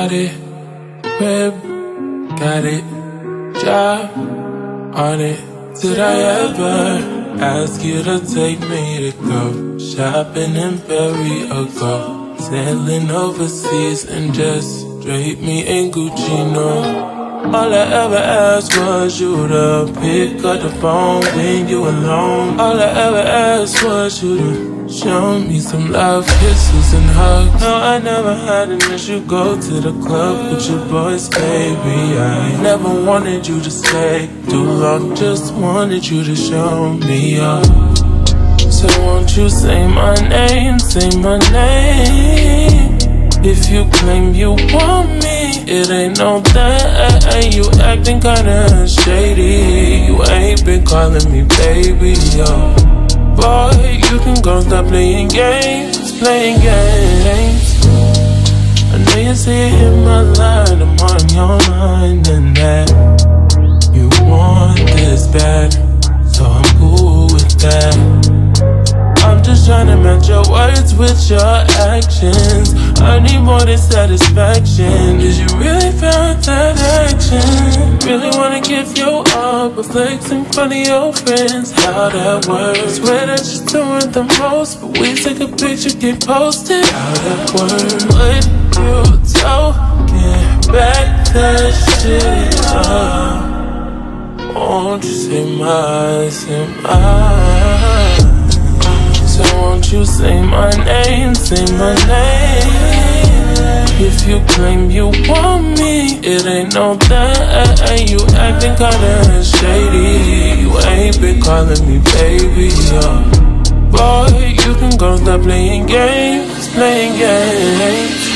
Shawty, crib, got it, job on it. Did I ever ask you to take me to go shopping in Paris or go sailing overseas and just drape me in Gucci? No, all I ever asked was you to pick up the phone when you alone. All I ever asked was you to show me some love, kisses and hugs. No, I never had an issue. Go to the club with your boys, baby. I never wanted you to stay too long, just wanted you to show me up. So won't you say my name, say my name. If you claim you want me, it ain't no that. You acting kinda shady. You ain't been calling me baby, yo. Boy, you can go stop playing games, playing games. I know you say you hit my line, I'm on your mind and that you want this bad, so I'm cool with that. I'm just trying to match your words with your actions. I need more than satisfaction. Did you really found that action? Really wanna give you up, but flex in front of your friends. How that works? Swear that you're doing the most, but we take a picture, get posted. How that works? What you talking? Back that shit up. Won't you say my, say my? So won't you say my name, say my name. If you claim you want me, it ain't no that. You acting kinda shady. You ain't been calling me baby, yo. Boy, you can go stop playing games, playing games.